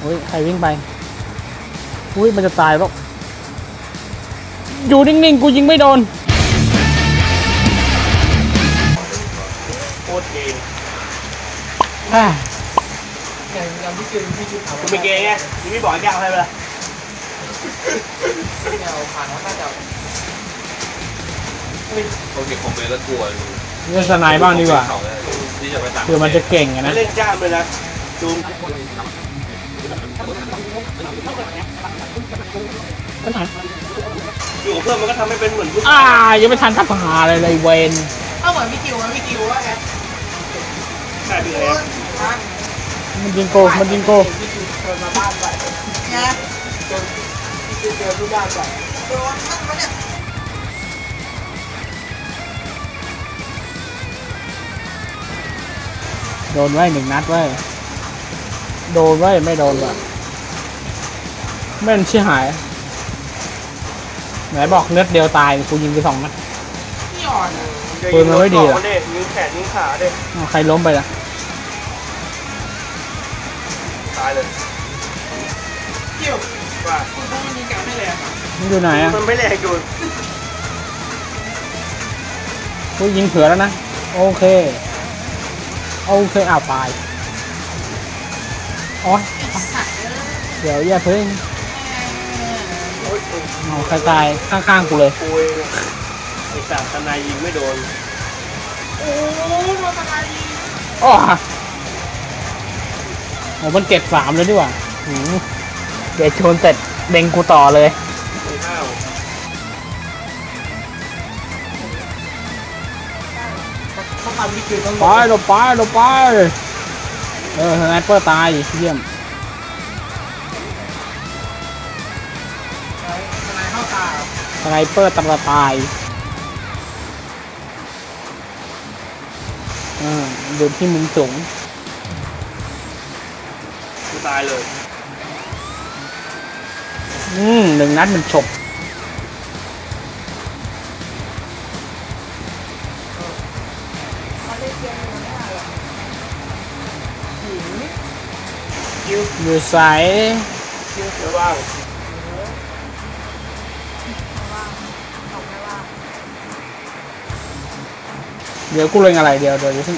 อุ้ยใครวิ่งไปอุ้ยมันจะตายแล้วอยู่นิ่งๆกูยิงไม่โดนโคตรเกย์ยังพี่กินเอาคุณเป็นเกย์ไงพี่บอกให้แกเอาให้ไปละเอาผ่านแล้วน่าจะโอเคผมเป็นแล้วกลัวเล่นสไนบ้างดีกว่าคือมันจะเก่งนะเล่นจ้ามเลยนะจูงอยู่กับเพื่อนมันก็ทำให้เป็นเหมือนผู้ชายยังไม่ทันทับหาเลยเวนเหมือนพี่กิวว่าไงใช่พี่เอ๋มันยิงโกพี่กิวเดินมาบ้านไปเนี่ยจนพี่กิวเจอที่บ้านไปโดนตั้งมาเนี่ยโดนไว้1 นัดไว้โดนไว้ไม่โดนว่ะแม่นชี้หายไหนบอกเลือดเดียวตายกูยิงไป2 นัดพี่อ่อนปืนมันไม่ดีอ่ะยิงแขนยิงขาเด็กใครล้มไปล่ะตายเลยกิวว่าคุณต้องมีการไม่แรงมันอยู่ไหนอ่ะมันไม่แรงอยู่กูยิงเผื่อแล้วนะโอเคตายอ๋อเดี๋ยวอย่าเพิ่งใครตายข้างๆกูเลยไอ้สัตว์ทนายยิงไม่โดนโอ้โดนทนายยิงอ๋อมันเก็บ3เลยดีกว่าเดี๋ยวชนเสร็จเด้งกูต่อเลยไปเราไปสไนเปอร์ตายเยี่ยมสไนเปอร์ตายดูที่มุมสูงกูตายเลย 1 นัดมันฉกอยู่ใสว่างเดี๋ยวกูเล็งอะไรเดี๋ยวซึ่ง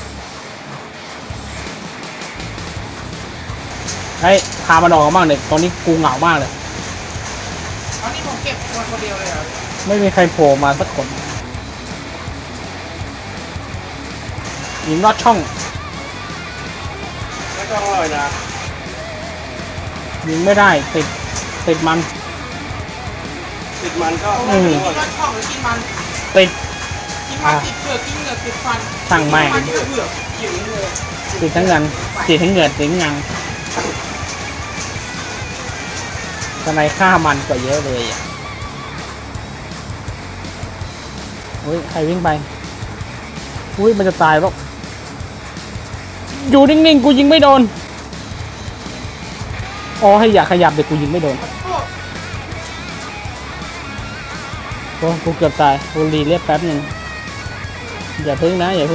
พามันออกบ้างเลยตอนนี้กูเหงามากเลยตอนนี้ผมเก็บคนเดียวเลยเหรอไม่มีใครโผล่มาสักคนยิงลอดช่องไม่ต้องเลยนะยิงไม่ได้ติดมันก็กินช่องหรือกินมันติดเปลือกกินเหงือกติดฟันสั่งใหม่ติดทั้งเงินติดทั้งเหงือกติดยังทำไมฆ่ามันกว่าเยอะเลยอ่ะอุ้ยใครวิ่งไปอุ้ยมันจะตายแล้วอยู่นิ่งๆกูยิงไม่โดนให้อย่าขยับเดี๋ยวกูยิงไม่โดนกูเกือบตายกูรีเรียกแป๊บหนึ่งอย่าพึ่งนะอย่า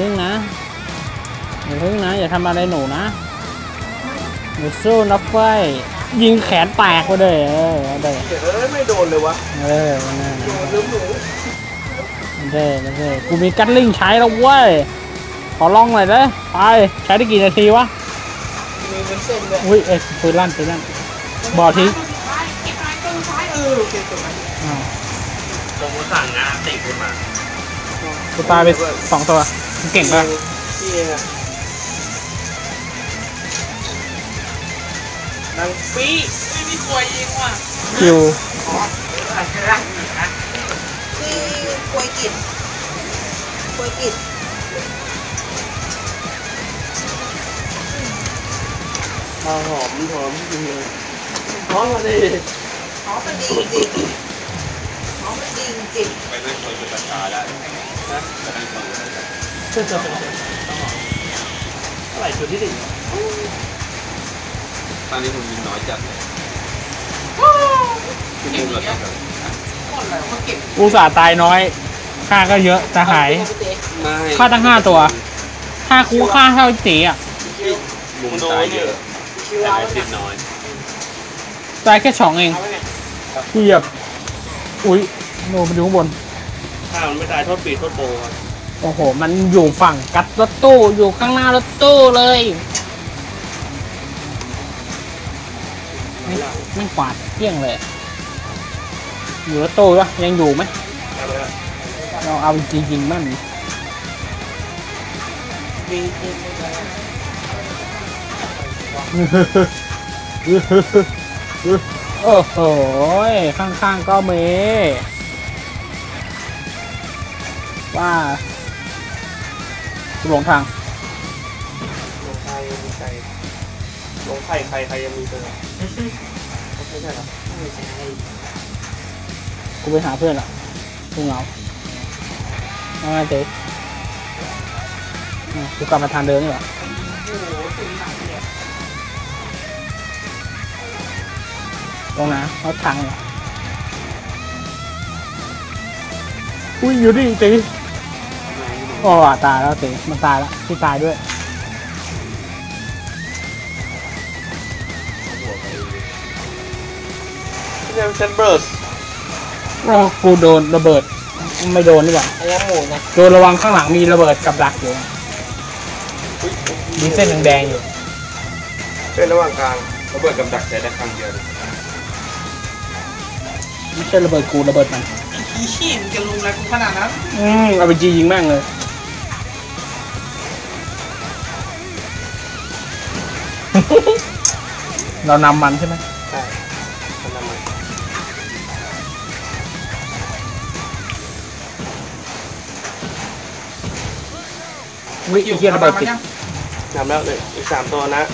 ทำอะไรหนูนะหนูสู้นักไฟยิงแขนแตกไปเลยไม่โดนเลยวะกูมีกัตลิงใช้แล้วเว้ยขอลองหน่อยเลยไปใช้ได้กี่นาทีวะอุ้ยปืนลั่นบอกทีผมสั่งงานติดขึ้นมากูตายไป2 ตัวเก่งป่ะนางปีไม่มีควยยิงว่ะคิวควยกิดหอมจริงเลยหอมมาดิหอมมันดีจริงไปเล่นคนเป็นประชาได้นะไปเล่นคนอะไรจุดที่1 ตอนนี้คุณยิงน้อยจัดเลยคุณยิงเราต้องอุตส่าห์ตายน้อยค่าก็เยอะจะหายค่าตั้ง5 ตัวถ้ากูค่าเท่าตีอ่ะมุมตายเยอะแต่ไม่ติดน้อยตายแค่ช่องเองกูเหยียบอุ้ยโนมันอยู่ข้างบนถ้ามันไม่ตายโทษปีโทษโบครับโอ้โหมันอยู่ฝั่งกัดรถตู้อยู่ข้างหน้ารถตู้เลยไม่ขวาดเที่ยงเลยอยู่รถตู้ปะยังอยู่ไหมเอาไปครับเราเอาจริงๆมั่นมีจริงเลยโอ้โหข้างๆก็มีว่าหลงทางลงไทยมีไก่ลงไข่ใครยังมีเจอไม่ใช่หรอไม่ใช่กูไปหาเพื่อนละกูเหงาเอาไงเจ๊กูกลับมาทางเดิมนี่หรอโอ้โหถึงหนักเนี่ยตรงนะเขาทางเหรออุ้ยอยู่ดิตีโอ้ตายแล้วตีมันตายแล้วที่ตายด้วยไม่ใช่เซนเบิร์สโอ้กูโดนระเบิดไม่โดนดีกว่าอันนี้หมูนะโดนระวังข้างหลังมีระเบิดกับดักอยู่มีเส้นแดงๆอยู่เป็นระหว่างกลางเขาเปิดกำดักใช้ได้ครั้งเดียวไม่ใช่ระเบิดกูระเบิดมันอีขี้มจะลุมอะไรกูขนาดนั้นเอาไปจียิงแม่งเลย เรานำมันใช่ไหมใช่ทำไมวิเฮียระเบิดติดนำแล้วเลยอีก3ตัวนะ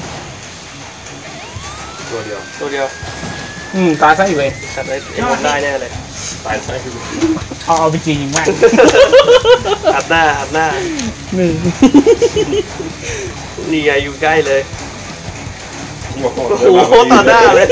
ตัวเดียวตัวเดียวตายซะอีกเลยตัดได้ไอ้ผมได้แน่เลยตายใช่เอาไปจียิงแม่งอัดหน้านี่นี่ไงอยู่ใกล้เลยโอ้โหโอ้โหต่อหน้าเลย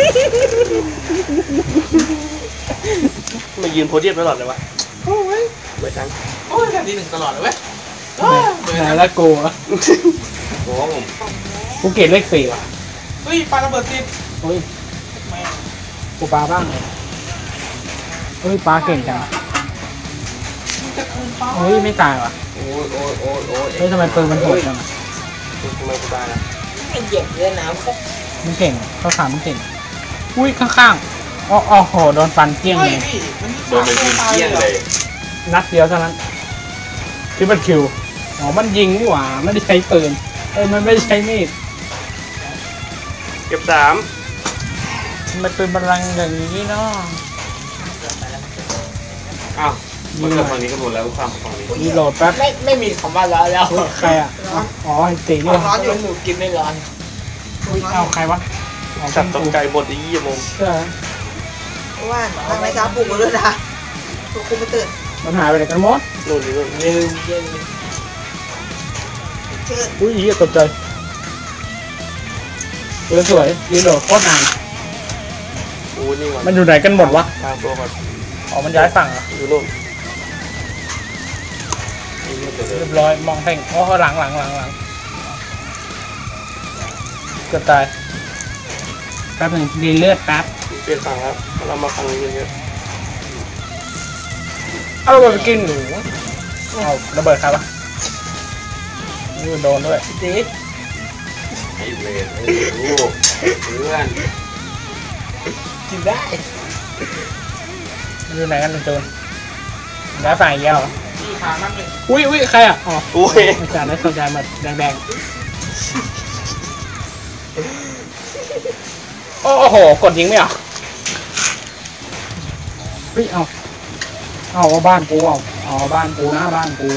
มายืนโพเดียมตลอดเลยวะโอ้ยไม่จังโอ้ยแค่ที่หนึ่งตลอดเลยเว้ยไหนแล้วกูอะโอ้โหกูเกรดเลข4ว่ะเฮ้ยปลาระเบิดติดเฮ้ยแม่งกูปลาบ้างเลยเฮ้ยปลาเก่งจังมันจะคืนปลาเฮ้ยไม่ตายว่ะโอ้ยโอ้ยโอ้ยโอ้ยเฮ้ยทำไมปืนมันโหดจังอะทำไมกูตายล่ะมันเหยียบเลยนะมันก็มันเก่งเขาถามมันเก่งอุ้ยข้างๆอ๋อโหโดนฟันเกลี้ยงเฮ้เลย ยพี่มันโดนเป็นยิงเกี้ยงเลยนัดเดียวเท่านั้นที่มันคิวอ๋อมันยิงนี่หว่าไม่ได้ใช้ปืนมันไม่ได้ใช้มีดเก็บ3 มันเป็นพลังอย่างนี้เนาะอ้าวมันเกิดฝั่งนี้ก็หมดแล้วความฝั่งนี้รีโหลดแป๊บไม่มีคำว่าร้อนแล้วเฮ้ยใครอ่ะอ๋อไอ้ตีนี่ร้อนอยู่หนูกินไม่ร้อนเอาใครวะเอาจับตกใจหมดไอ้ยี่โมงใช่ว่านทำไมจ้าปลุกมาด้วยนะปลุกกูไม่ตื่นมันหายไปไหนกันหมดนู่นนี่นู่นเย็นเย็นเชิญอุ้ยเหี้ยตกใจสวยรีโหลดโคตรนานโอ้นี่ก่อนมันอยู่ไหนกันหมดวะตามตัวก่อนอ๋อมันย้ายฝั่งเหรออยู่นู่นเรียบร้อยมองแท่งอ๋อหลังเกือบตายแป๊บหนึ่งดีเลือดแป๊บเปลี่ยนฝั่งแล้วเรามาฝั่งนี้เยอะเอาระเบิดไปกินหนูเอาระเบิดใครวะนี่โดนด้วยตีไอ้เวรไอ้ลูกเพื่อนกินได้มันอยู่ไหนกันเป็นโจรย้ายฝั่งอีกแล้วเหรอพี่ทางนั่นเลยอุ้ยใครอ่ะอ๋อๆโอ้ยไม่จ่ายไม่สนใจมาแดงๆโอ้โหกดยิงไม่ออกเฮ้ยเอาบ้านกูเอาบ้านกูนะบ้านกู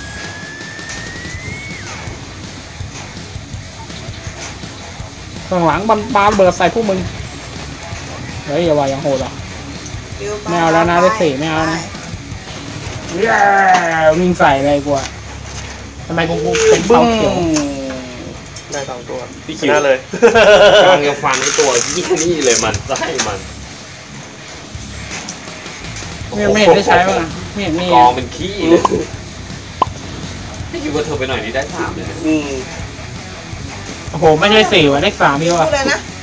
ข้างหลังมันปาระเบิดใส่พวกมึงเฮ้ยอย่าว่ายังโหดหรอ ไม่เอาแล้วนะเลข4ไม่เอานะ แย่วิ่งใส่อะไรกูอะทำไมกูเป็นเป้าเขียวได้2ตัวพี่ชคิวนะเลยกำลังจะฟันไอ้ตัวยี่นี่เลยมันไส้มันไม่เห็นได้ใช้บ้างอะไม่เห็นมีกองเป็นขี้เลยพี่คิวว่าเธอไปหน่อยนี่ได้3เลยนะอืมโอ้โหไม่ใช่4ว่ะเลข3พี่พูว่ะดเลยนะ